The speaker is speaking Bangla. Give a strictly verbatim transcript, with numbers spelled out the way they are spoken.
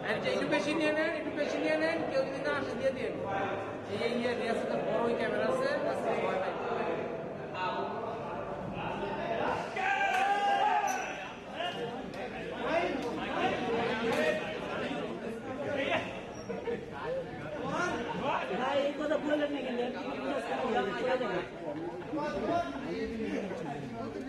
একটু বেশি নিয়ে নেন, একটু বেশি নিয়ে নেন, কেউ যদি না আসে দিয়ে দিয়ে এই ইয়ে দিয়ে আছে, বড় ওই ক্যামেরা আছে। এই কথা বললেন না কিন্তু